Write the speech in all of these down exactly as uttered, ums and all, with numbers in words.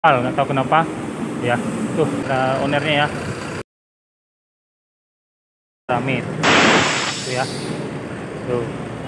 nggak tahu kenapa ya. Tuh ada ownernya ya, rame tuh ya, tuh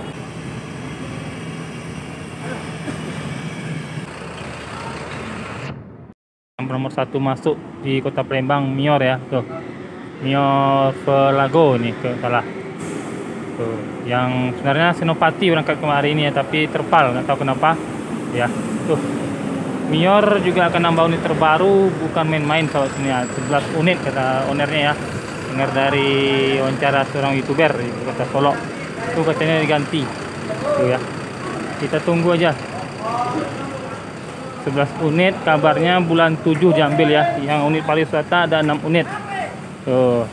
yang nomor satu masuk di kota Palembang Mior ya, tuh Mior Velago nih ke salah tuh, yang sebenarnya Senopati berangkat kemarin ini ya, tapi terpal nggak tahu kenapa ya. Tuh Mior juga akan nambah unit terbaru, bukan main-main sobat semuanya, sebelas unit kata ownernya ya. Dengar dari wawancara seorang youtuber di kota Solo, tuh katanya diganti tuh ya, kita tunggu aja. Sebelas unit kabarnya bulan tujuh diambil ya. Yang unit pariwisata ada enam unit tuh.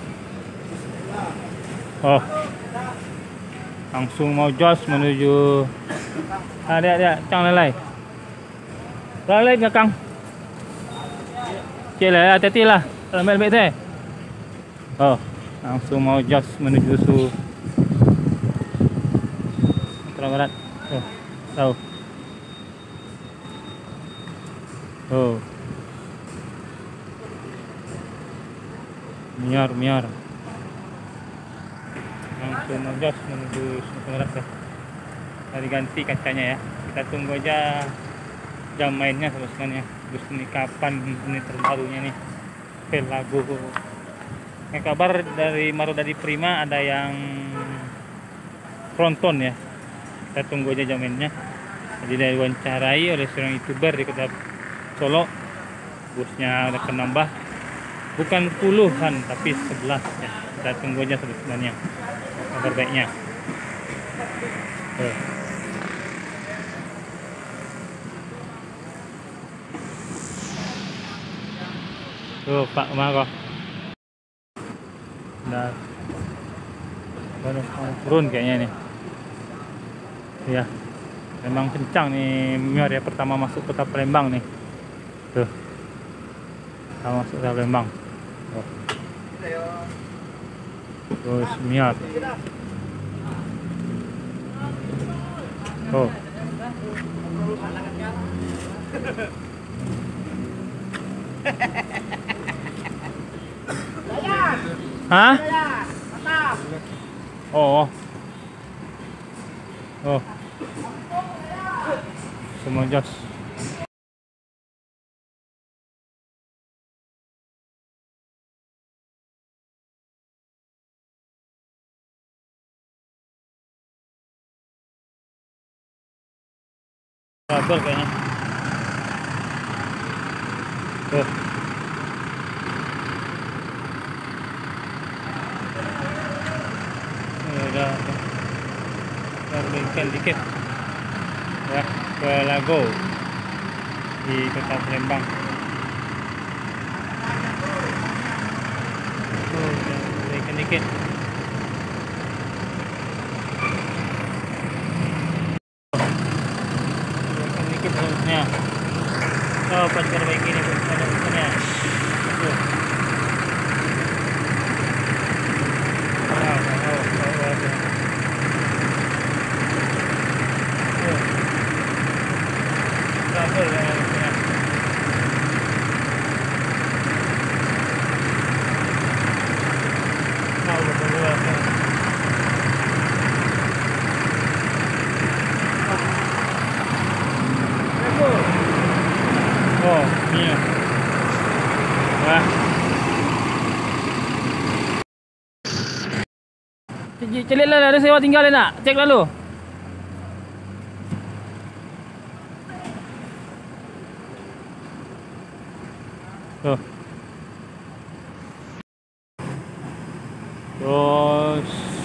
Oh, langsung mau jos menuju ada ada Cang Lelai. Lelai belakang. Cila, hati-hati lah. Lambat baik teh. Oh, langsung mau jos menuju su Sumatera Barat. Oh, tahu. Oh. Mior, Mior. Langsung mau jos menuju Sumatera Barat ya. Tadi ganti kacanya ya. Kita tunggu aja jam mainnya sebenarnya. Terus ini kapan unit terbarunya nih, Velago. Yang kabar dari Marodadi Prima ada yang fronton ya. Kita tunggu aja jam mainnya. Jadi dari wawancarai oleh seorang youtuber di kota Solo, busnya udah nambah, bukan puluhan tapi sebelas ya. Kita tunggu aja sebenarnya kabar baiknya. Tuh. Tuh Pak Mako. Nah, baru mau turun kayaknya nih. Ya, memang kencang nih Mior ya, pertama masuk kota Palembang nih. Tuh, pertama masuk kota Palembang. Tuh. Terus Mior. Oh. Hah? Oh. Oh. Semua jos. Sabar kayaknya. Tuh. Udah perbaikan dikit ya, Velago di kota Palembang. Oh, perbaikan dikit. Perbaikan dikit harusnya. Oh, pas perbaiki ini harusnya. Tuh. Oh, iya. Wah. Celik lah, ada sewa tinggal nak. Cek lalu. Tuh. Terus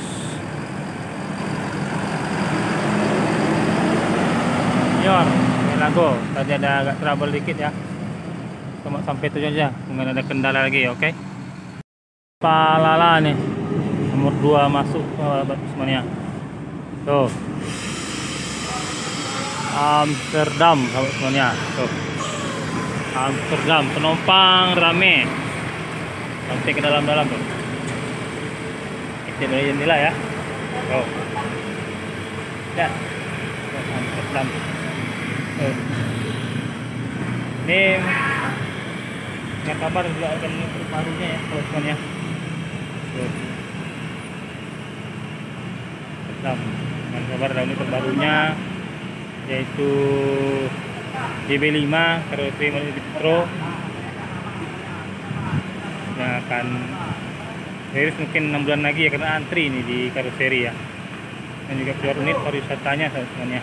Mior, Velago. Tadi ada agak trouble dikit ya. Cuma sampai tujuan aja, mungkin ada kendala lagi, oke. Okay? Palala nih. Nomor dua masuk uh, semuanya. Tuh. Amsterdam semuanya. Tuh. Amsterdam, penumpang rame sampai ke dalam-dalam tuh. Kita dari jendela ya. Oh. Ya. Amsterdam. Tuh. Ini Nggak kabar juga akan terbarunya ya teman-teman ya. Tuh. Tetap dengan kabar unit terbarunya yaitu J B lima karoseri Metro yang akan rilis mungkin enam bulan lagi ya, karena antri ini di karoseri ya, dan juga keluar unit pariwisatanya teman-teman ya.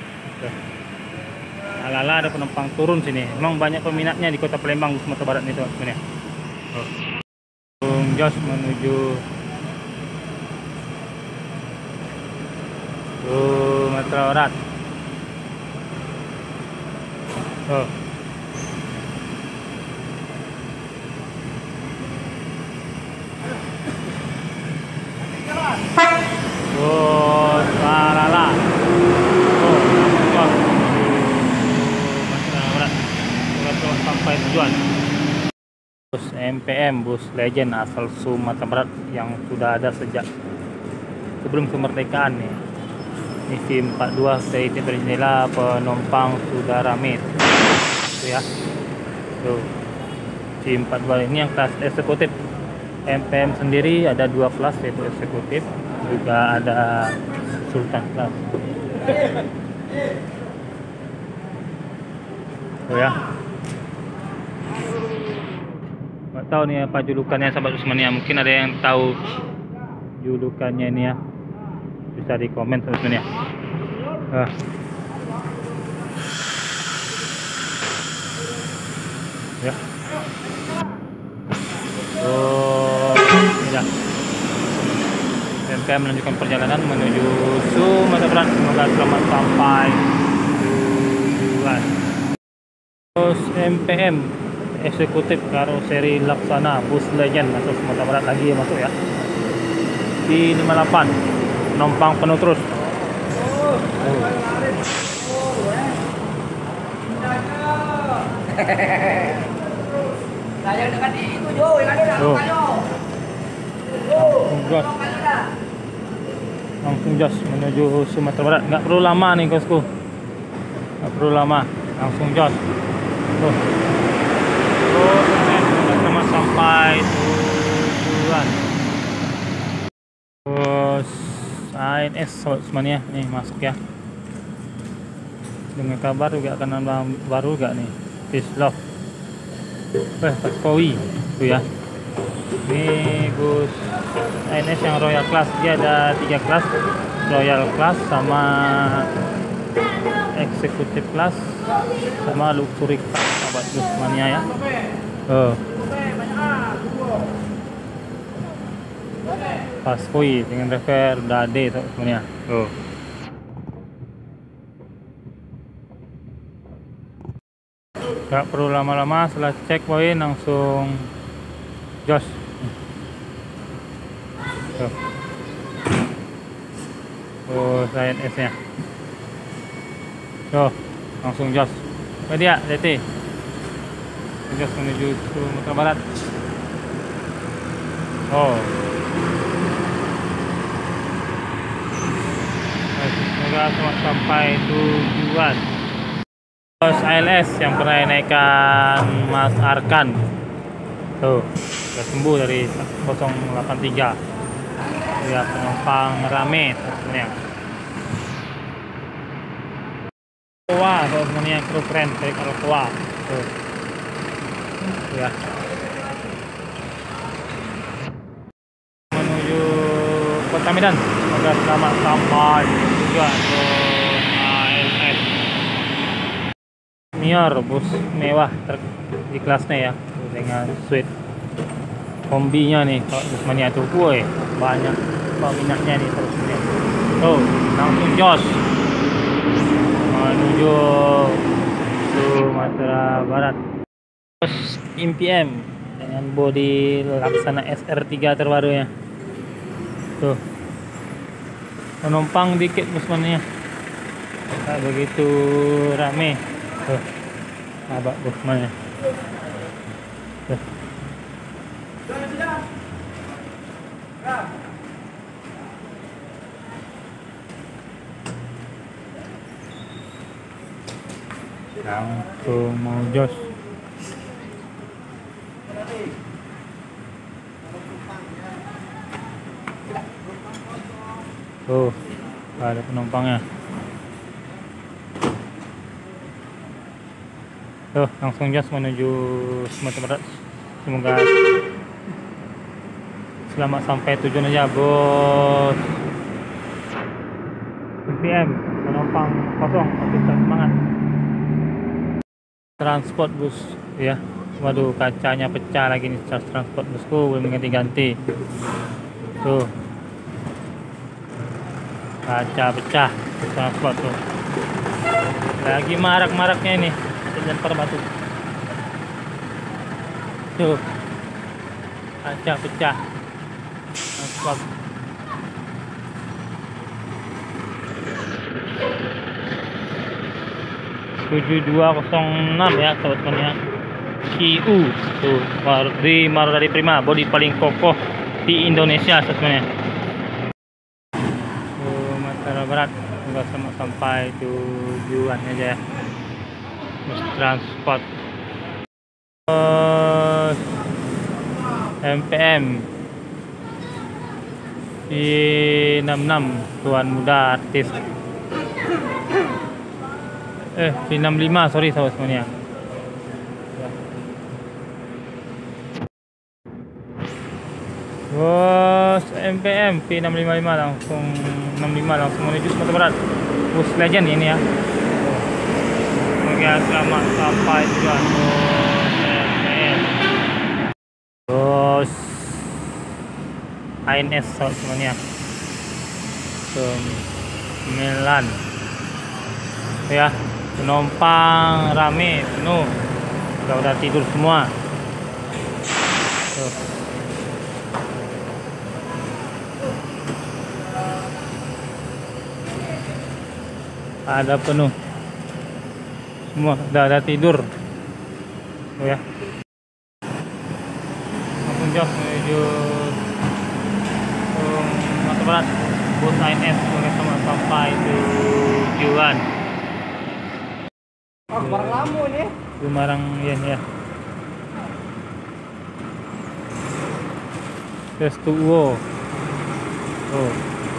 Alala ada penumpang turun sini, memang banyak peminatnya di kota Palembang, Sumatera Barat nih teman-teman ya. Bung Jos menuju Sumatera Barat. Oh. Oh, Alala. Oh, Sumatera Barat. Sudah sampai tujuan. Bus M P M, bus legend asal Sumatera Barat yang sudah ada sejak sebelum kemerdekaan nih. Ini V empat puluh dua dari jendela, penumpang sudah rame. Tuh ya. Tuh. V empat puluh dua ini yang kelas eksekutif. M P M sendiri ada dua kelas, yaitu eksekutif, juga ada Sultan kelas. Tuh ya. Nggak tahu nih apa julukannya sahabat Usmania, mungkin ada yang tahu julukannya ini ya, bisa di komen teman-teman ya. Uh. Ya. Oh, ya. M P M melanjutkan perjalanan menuju Sumatera Barat. Semoga selamat sampai tujuan. Terus M P M eksekutif karoseri Laksana, bus legend masuk Sumatera Barat lagi ya, masuk ya. Di lima puluh delapan penumpang penuh terus. Oh. Saya dekat itu Jo, yang ada Oh. Langsung gas. Langsung gas menuju Sumatera Barat. Nggak perlu lama nih bosku. Nggak perlu lama. Langsung gas. Tuh. Oh, sama sampai tujuan. Terus A N S semuanya nih masuk ya. Dengan kabar juga akan ada baru gak nih? Peace Love. Eh, Paskowi tuh ya. Ini bus A N S yang Royal Class, dia ada tiga kelas, Royal Class sama Executive Class sama Luxury Class, sahabat Usmania ya. Oh. Paskowi dengan driver Dade semuanya. Oh. Gak perlu lama-lama, setelah cek poin langsung jos. Tuh. Oh, saya S nya. Tuh, langsung jos. Oh dia, D T. Jos menuju Sumatera Barat. Oh. Semoga selamat sampai tujuan. Terus A L S yang pernah naikkan Mas Arkan. Tuh, sudah sembuh dari nol delapan tiga. Ya, penumpang rame sebenarnya. Wah, sebenarnya kru keren dari Alcoa. Tuh. Ya. Menuju Kota Medan. Semoga selamat sampai tujuan. A L S Mior, bus mewah di kelasnya ya, dengan suite kombinya nih. Kalau Usmania tuh, woi, banyak peminatnya nih terus nih. Tuh, langsung jos menuju Sumatera Barat. Terus M P M dengan bodi Laksana S R tiga terbarunya. Tuh, penumpang dikit Usmania, tak begitu rame. Tuh, abak Usmania. Tuh. Langsung mau jos. Tuh, ada penumpangnya. Tuh, langsung jos menuju Sumatera Barat. Semoga selamat sampai tujuan aja, bos. M P M, penumpang kosong, kita semangat. Transport bus, ya. Waduh, kacanya pecah lagi nih, transport busku belum ganti-ganti. Tuh, kaca pecah, transport tuh. Lagi marak-maraknya ini. Lempar batu. Tuh, kaca pecah. Transport. tujuh dua nol enam ya teman-teman ya. Q U tuh di Marudari Prima, bodi paling kokoh di Indonesia teman-teman ya. Sumatera Barat, semoga sama sampai tujuan aja ya. Transport uh, M P M V enam enam Tuan Muda Artis eh V enam lima sorry sahabat semuanya. Bos M P M V enam lima lima langsung enam lima langsung menuju Sumatera Barat. Bus Legend ini ya. Semoga selamat sampai tujuan bos M P M. Bos A N S sahabat semuanya. Sembilan ya, penumpang rame penuh, udah udah tidur semua. Tuh. Ada penuh semua, udah ada tidur. Oh ya, langsung jos menuju Sumatera Barat. Bus A N S semoga sama sampai tujuan. Oh, barang lamu ini. Semarang ya ya. Testuo. Oh.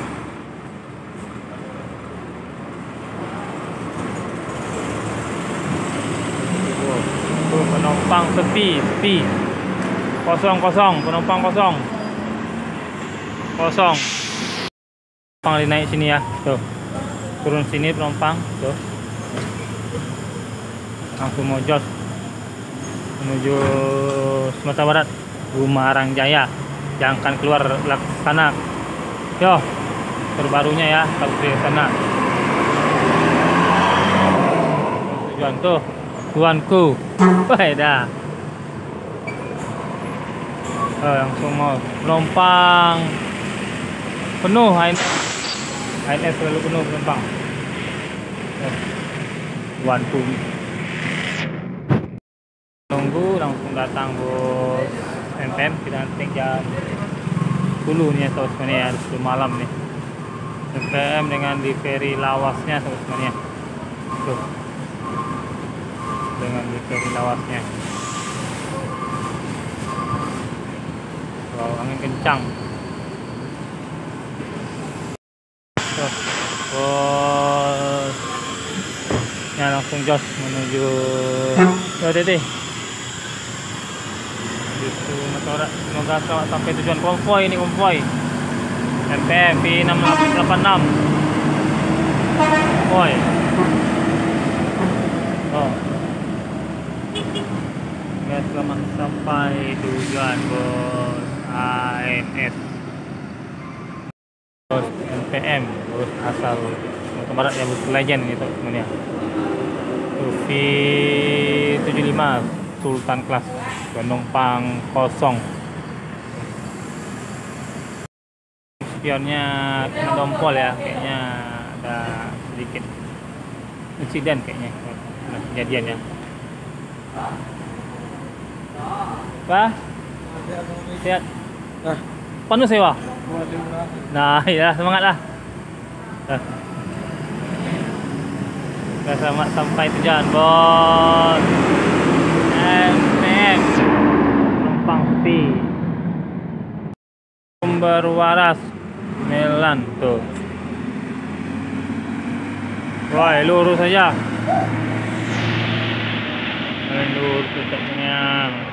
Tuh, penumpang sepi, sepi. Kosong, kosong, penumpang kosong. Kosong. Penumpang naik sini ya, tuh. Turun sini penumpang, tuh. Langsung mau jos menuju Sumatera Barat, Bumarang Jaya. Jangan keluar laksana. Yo, terbarunya ya, kalau ke sana. Tujuan tuh. Tuanku, baik dah. Oh, langsung mau penumpang penuh. A N S selalu penuh penumpang. Oh, tuanku. Tunggu langsung datang bos M P M. Kita nanti jam sepuluh nih ya teman-teman ya, sepuluh malam nih. M P M dengan di ferry lawasnya teman-teman ya. Tuh. Dengan ferry lawasnya. Wow, angin kencang. Tuh. Bos. Ya langsung jos menuju O T T. Itu motor semoga selamat sampai tujuan. Konvoy ini konvoy. M P M V enam delapan enam. Konvoy. Oh. Selamat sampai tujuan bos A N S. Bos M P M, bos asal Sumatera Barat ya, bos Legend gitu teman ya. V tujuh lima Sultan Class, penumpang kosong. Spionnya kena dompol ya, kayaknya ada sedikit insiden kayaknya, nah, kejadian ya. Pak, sehat. Nah, penuh sewa. Nah, ya semangat lah. Nah. Selamat sampai tujuan bos M P M. Penumpang sepi. Sumber waras Melan tuh. Wah, lurus saja. Lurus tetapnya.